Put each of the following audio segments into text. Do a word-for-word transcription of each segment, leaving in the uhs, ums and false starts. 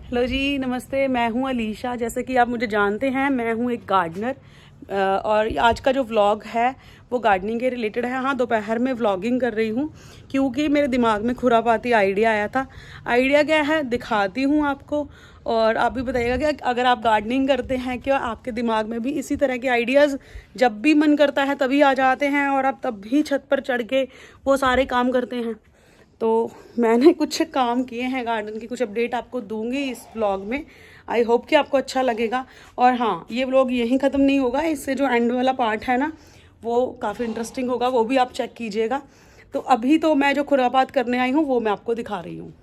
Hello जी, नमस्ते। मैं हूं अलीशा। जैसे कि आप मुझे जानते हैं, मैं हूं एक गार्डनर और आज का जो व्लॉग है वो गार्डनिंग के रिलेटेड है। हाँ, दोपहर में व्लॉगिंग कर रही हूं क्योंकि मेरे दिमाग में खुरापाती आइडिया आया था। आइडिया क्या है दिखाती हूं आपको, और आप भी बताइएगा कि अगर आप गार्डनिंग करते हैं क्या आपके दिमाग में भी इसी तरह के आइडियाज़ जब भी मन करता है तभी आ जाते हैं और आप तब भी छत पर चढ़ के वो सारे काम करते हैं। तो मैंने कुछ काम किए हैं गार्डन की, कुछ अपडेट आपको दूंगी इस व्लॉग में। आई होप कि आपको अच्छा लगेगा। और हाँ, ये व्लॉग यहीं ख़त्म नहीं होगा, इससे जो एंड वाला पार्ट है ना वो काफ़ी इंटरेस्टिंग होगा, वो भी आप चेक कीजिएगा। तो अभी तो मैं जो खुरापात करने आई हूँ वो मैं आपको दिखा रही हूँ।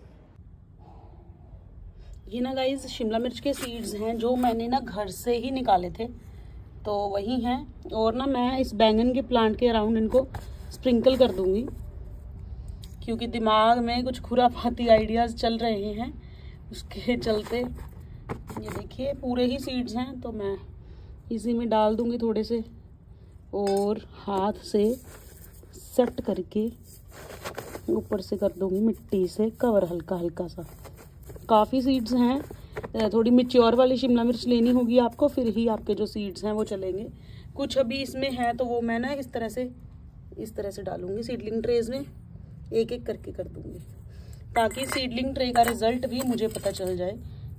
ये ना गाइज शिमला मिर्च के सीड्स हैं जो मैंने ना घर से ही निकाले थे, तो वही हैं। और ना मैं इस बैंगन के प्लांट के अराउंड इनको स्प्रिंकल कर दूंगी क्योंकि दिमाग में कुछ खुरापाती आइडियाज़ चल रहे हैं, उसके चलते। ये देखिए पूरे ही सीड्स हैं, तो मैं इसी में डाल दूंगी थोड़े से और हाथ से सेट करके ऊपर से कर दूंगी मिट्टी से कवर, हल्का हल्का सा। काफ़ी सीड्स हैं, थोड़ी मैच्योर वाली शिमला मिर्च लेनी होगी आपको, फिर ही आपके जो सीड्स हैं वो चलेंगे। कुछ अभी इसमें है तो वो मैं ना इस तरह से इस तरह से डालूंगी सीडलिंग ट्रेज में, एक एक करके कर दूंगी ताकि सीडलिंग ट्रे का रिजल्ट भी मुझे पता चल जाए।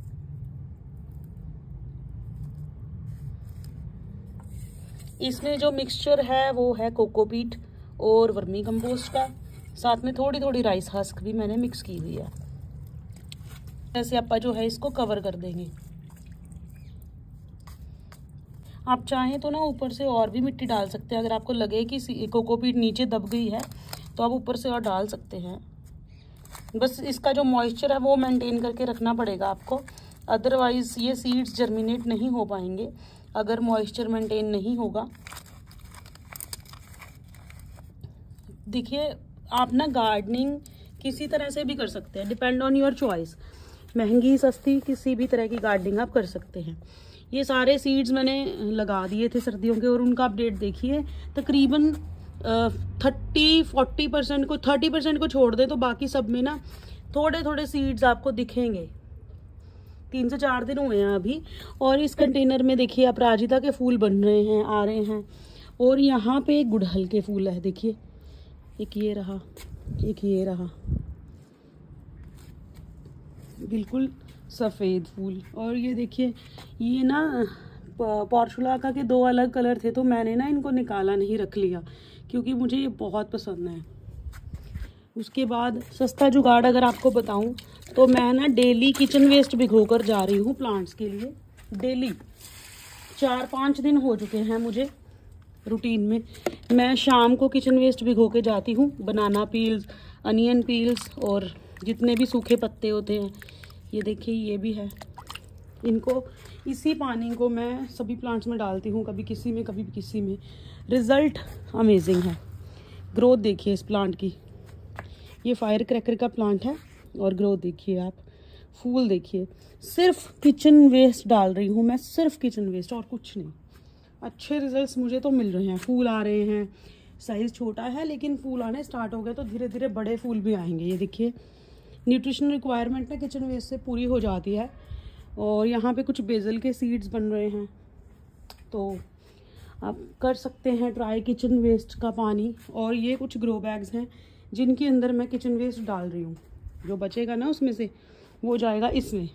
इसमें जो मिक्सचर है वो है कोकोपीट और वर्मी कंपोस्ट का, साथ में थोड़ी थोड़ी राइस हस्क भी मैंने मिक्स की हुई है। ऐसे आप जो है इसको कवर कर देंगे। आप चाहें तो ना ऊपर से और भी मिट्टी डाल सकते हैं, अगर आपको लगे कि कोकोपीट नीचे दब गई है तो आप ऊपर से और डाल सकते हैं। बस इसका जो मॉइस्चर है वो मेंटेन करके रखना पड़ेगा आपको, अदरवाइज ये सीड्स जर्मिनेट नहीं हो पाएंगे अगर मॉइस्चर मेंटेन नहीं होगा। देखिए आप ना गार्डनिंग किसी तरह से भी कर सकते हैं, डिपेंड ऑन योर चॉइस। महंगी सस्ती किसी भी तरह की गार्डनिंग आप कर सकते हैं। ये सारे सीड्स मैंने लगा दिए थे सर्दियों के और उनका अपडेट देखिए। तकरीबन थर्टी फोर्टी परसेंट को थर्टी परसेंट को छोड़ दे तो बाकी सब में ना थोड़े थोड़े सीड्स आपको दिखेंगे। तीन से चार दिन हुए हैं अभी। और इस कंटेनर में देखिए अपराजिता के फूल बन रहे हैं, आ रहे हैं। और यहाँ पे एक गुड़हल के फूल है, देखिए एक ये रहा, एक ये रहा, बिल्कुल सफ़ेद फूल। और ये देखिए ये ना पोर्चुलाका के दो अलग कलर थे तो मैंने ना इनको निकाला नहीं, रख लिया क्योंकि मुझे ये बहुत पसंद है। उसके बाद सस्ता जुगाड़ अगर आपको बताऊं तो मैं ना डेली किचन वेस्ट भिगो कर जा रही हूँ प्लांट्स के लिए। डेली चार पाँच दिन हो चुके हैं मुझे रूटीन में, मैं शाम को किचन वेस्ट भिगो के जाती हूँ। बनाना पील्स, अनियन पील्स और जितने भी सूखे पत्ते होते हैं, ये देखिए ये भी है। इनको इसी पानी को मैं सभी प्लांट्स में डालती हूँ, कभी किसी में कभी किसी में। रिज़ल्ट अमेजिंग है। ग्रोथ देखिए इस प्लांट की, ये फायर क्रैकर का प्लांट है और ग्रोथ देखिए आप, फूल देखिए। सिर्फ किचन वेस्ट डाल रही हूँ मैं, सिर्फ किचन वेस्ट और कुछ नहीं। अच्छे रिजल्ट्स मुझे तो मिल रहे हैं, फूल आ रहे हैं। साइज़ छोटा है लेकिन फूल आने स्टार्ट हो गए तो धीरे धीरे बड़े फूल भी आएंगे। ये देखिए न्यूट्रिशन रिक्वायरमेंट ना किचन वेस्ट से पूरी हो जाती है। और यहाँ पे कुछ बेसल के सीड्स बन रहे हैं, तो आप कर सकते हैं ट्राई किचन वेस्ट का पानी। और ये कुछ ग्रो बैग्स हैं जिनके अंदर मैं किचन वेस्ट डाल रही हूँ, जो बचेगा ना उसमें से वो जाएगा इसमें।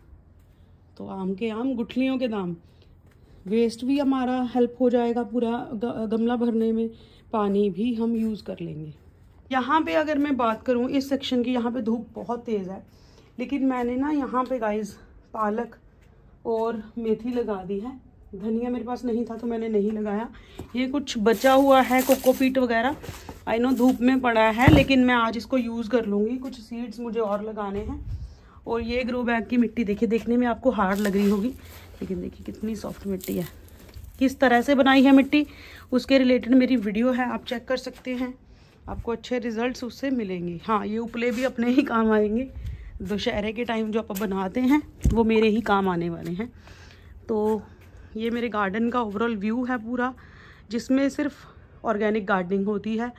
तो आम के आम गुठलियों के दाम, वेस्ट भी हमारा हेल्प हो जाएगा, पूरा गमला भरने में पानी भी हम यूज़ कर लेंगे। यहाँ पे अगर मैं बात करूँ इस सेक्शन की, यहाँ पे धूप बहुत तेज़ है लेकिन मैंने ना यहाँ पे गाइस पालक और मेथी लगा दी है। धनिया मेरे पास नहीं था तो मैंने नहीं लगाया। ये कुछ बचा हुआ है कोकोपीट वगैरह, आई नो धूप में पड़ा है लेकिन मैं आज इसको यूज़ कर लूँगी। कुछ सीड्स मुझे और लगाने हैं। और ये ग्रो बैग की मिट्टी देखिए, देखने में आपको हार्ड लग रही होगी लेकिन देखिए कितनी सॉफ्ट मिट्टी है। किस तरह से बनाई है मिट्टी उसके रिलेटेड मेरी वीडियो है, आप चेक कर सकते हैं, आपको अच्छे रिजल्ट्स उससे मिलेंगे। हाँ, ये उपले भी अपने ही काम आएंगे। दशहरे के टाइम जो आप बनाते हैं वो मेरे ही काम आने वाले हैं। तो ये मेरे गार्डन का ओवरऑल व्यू है पूरा, जिसमें सिर्फ ऑर्गेनिक गार्डनिंग होती है।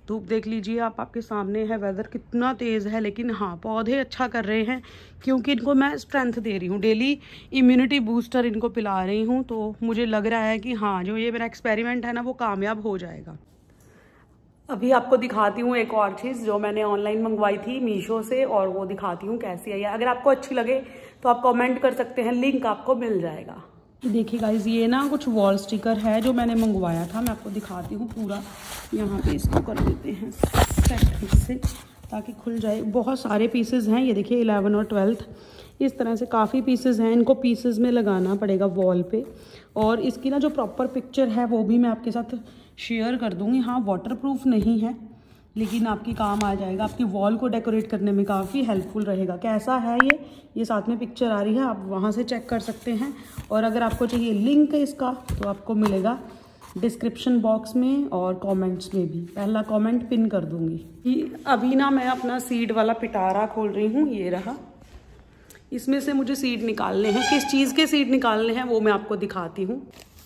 धूप देख लीजिए आप, आपके सामने है। वेदर कितना तेज़ है, लेकिन हाँ पौधे अच्छा कर रहे हैं क्योंकि इनको मैं स्ट्रेंथ दे रही हूँ, डेली इम्यूनिटी बूस्टर इनको पिला रही हूँ। तो मुझे लग रहा है कि हाँ जो ये मेरा एक्सपेरिमेंट है ना वो कामयाब हो जाएगा। अभी आपको दिखाती हूँ एक और चीज़ जो मैंने ऑनलाइन मंगवाई थी मीशो से, और वो दिखाती हूँ कैसी आई है। अगर आपको अच्छी लगे तो आप कमेंट कर सकते हैं, लिंक आपको मिल जाएगा। देखिए गाइज, ये ना कुछ वॉल स्टिकर है जो मैंने मंगवाया था। मैं आपको दिखाती हूँ पूरा, यहाँ पे इसको कर देते हैं सेट इससे ताकि खुल जाए। बहुत सारे पीसेज हैं, ये देखिए इलेवन और ट्वेल्थ, इस तरह से काफ़ी पीसेज हैं। इनको पीसेज में लगाना पड़ेगा वॉल पे, और इसकी ना जो प्रॉपर पिक्चर है वो भी मैं आपके साथ शेयर कर दूँगी। हाँ वाटरप्रूफ नहीं है, लेकिन आपकी काम आ जाएगा, आपकी वॉल को डेकोरेट करने में काफ़ी हेल्पफुल रहेगा। कैसा है ये ये साथ में पिक्चर आ रही है, आप वहाँ से चेक कर सकते हैं। और अगर आपको चाहिए लिंक इसका तो आपको मिलेगा डिस्क्रिप्शन बॉक्स में और कमेंट्स में भी। पहला कमेंट पिन कर दूँगी। अभी ना मैं अपना सीड वाला पिटारा खोल रही हूँ, ये रहा। इसमें से मुझे सीड निकालने हैं, किस चीज़ के सीड निकालने हैं वो मैं आपको दिखाती हूँ।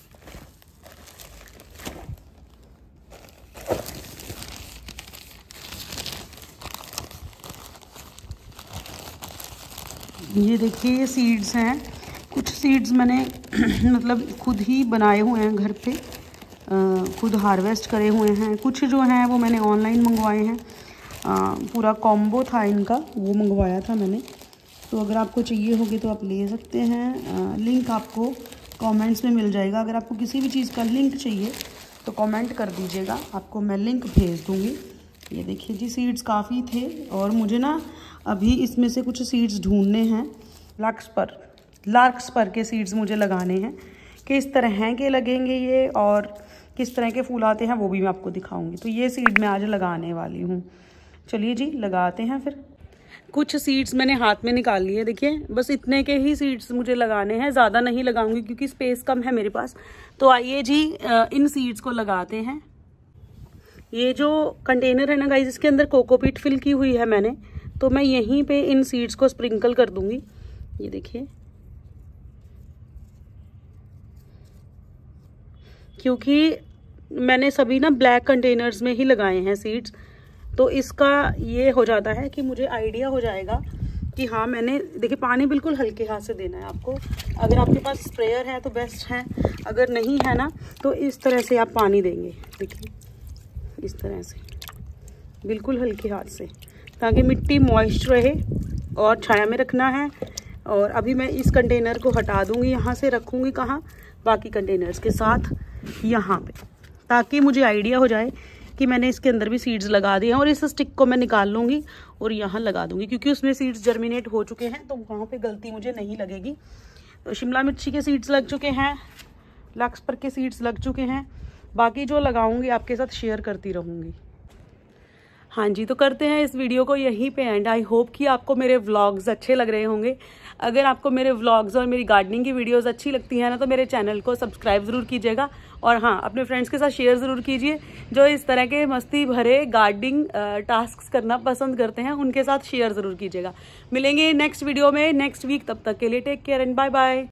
ये देखिए ये सीड्स हैं, कुछ सीड्स मैंने मतलब खुद ही बनाए हुए हैं घर पे, आ, खुद हार्वेस्ट करे हुए हैं। कुछ जो हैं वो मैंने ऑनलाइन मंगवाए हैं, आ, पूरा कॉम्बो था इनका, वो मंगवाया था मैंने। तो अगर आपको चाहिए होगी तो आप ले सकते हैं, आ, लिंक आपको कमेंट्स में मिल जाएगा। अगर आपको किसी भी चीज़ का लिंक चाहिए तो कमेंट कर दीजिएगा, आपको मैं लिंक भेज दूँगी। ये देखिए जी सीड्स काफ़ी थे, और मुझे ना अभी इसमें से कुछ सीड्स ढूंढने हैं। लार्क्सपर लार्क्सपर के सीड्स मुझे लगाने हैं, किस तरह हैं के लगेंगे ये और किस तरह के फूल आते हैं वो भी मैं आपको दिखाऊंगी। तो ये सीड मैं आज लगाने वाली हूँ। चलिए जी लगाते हैं फिर। कुछ सीड्स मैंने हाथ में निकाल लिए, देखिए बस इतने के ही सीड्स मुझे लगाने हैं, ज़्यादा नहीं लगाऊंगी क्योंकि स्पेस कम है मेरे पास। तो आइए जी इन सीड्स को लगाते हैं। ये जो कंटेनर है ना गाइस, इसके अंदर कोकोपीट फिल की हुई है मैंने, तो मैं यहीं पे इन सीड्स को स्प्रिंकल कर दूंगी। ये देखिए, क्योंकि मैंने सभी ना ब्लैक कंटेनर्स में ही लगाए हैं सीड्स, तो इसका ये हो जाता है कि मुझे आइडिया हो जाएगा कि हाँ मैंने, देखिए पानी बिल्कुल हल्के हाथ से देना है आपको। अगर आपके पास स्प्रेयर है तो बेस्ट है, अगर नहीं है ना तो इस तरह से आप पानी देंगे। देखिए इस तरह से बिल्कुल हल्के हाथ से, ताकि मिट्टी मॉइस्ट रहे, और छाया में रखना है। और अभी मैं इस कंटेनर को हटा दूंगी, यहाँ से रखूंगी कहाँ, बाकी कंटेनर्स के साथ यहाँ पे, ताकि मुझे आइडिया हो जाए कि मैंने इसके अंदर भी सीड्स लगा दिए हैं। और इस स्टिक को मैं निकाल लूँगी और यहाँ लगा दूंगी, क्योंकि उसमें सीड्स जर्मिनेट हो चुके हैं, तो वहाँ पे गलती मुझे नहीं लगेगी। तो शिमला मिर्ची के सीड्स लग चुके हैं, लार्क्सपर के सीड्स लग चुके हैं, बाकी जो लगाऊंगी आपके साथ शेयर करती रहूँगी। हाँ जी, तो करते हैं इस वीडियो को यहीं पे एंड। आई होप कि आपको मेरे व्लॉग्स अच्छे लग रहे होंगे। अगर आपको मेरे व्लॉग्स और मेरी गार्डनिंग की वीडियोस अच्छी लगती हैं ना, तो मेरे चैनल को सब्सक्राइब ज़रूर कीजिएगा, और हाँ अपने फ्रेंड्स के साथ शेयर ज़रूर कीजिए। जो इस तरह के मस्ती भरे गार्डनिंग टास्क करना पसंद करते हैं, उनके साथ शेयर ज़रूर कीजिएगा। मिलेंगे नेक्स्ट वीडियो में नेक्स्ट वीक, तब तक के लिए take care and bye bye.